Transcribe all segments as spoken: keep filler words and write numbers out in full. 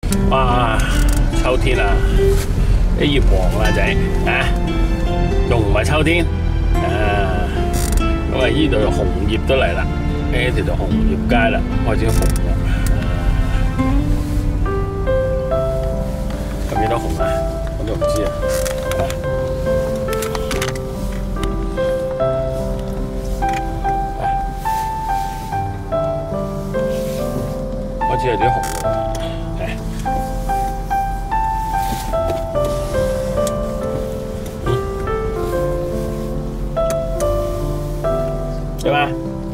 哇！秋天啊，啲葉黃啦仔啊，仲唔係秋天啊？咁啊，依度紅葉都嚟啦，呢條就紅葉街啦，開始紅啦。咁幾多紅啊？我都唔知啊。開始有啲紅啦。 對吧？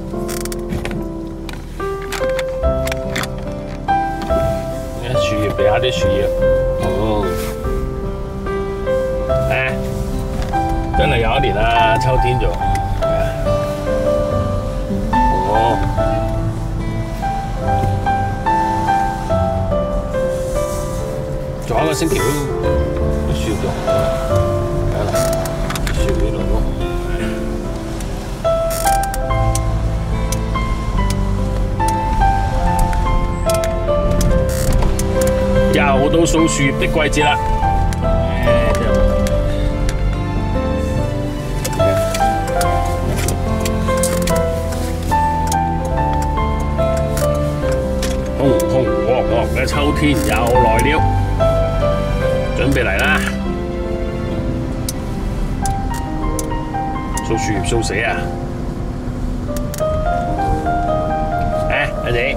你看樹葉俾下啲樹葉，哦，誒，真係有一年啦，秋天咗，哦，仲有一個星期都都樹葉咗，係啦，樹葉嚟咯。 又到掃樹葉的季節啦！紅紅黃黃嘅秋天又來了，準備嚟啦！掃樹葉掃死啊！啊，阿仔。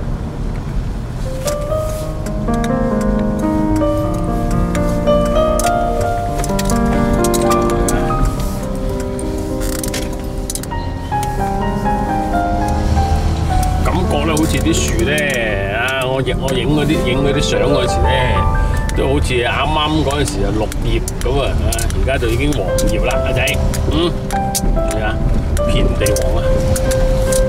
好似啲樹咧，啊！我影我影嗰啲影嗰啲相嗰時咧，都好似啱啱嗰陣時啊綠葉咁啊，啊！而家就已經黃葉啦，阿仔，嗯，係啊，遍地黃啊！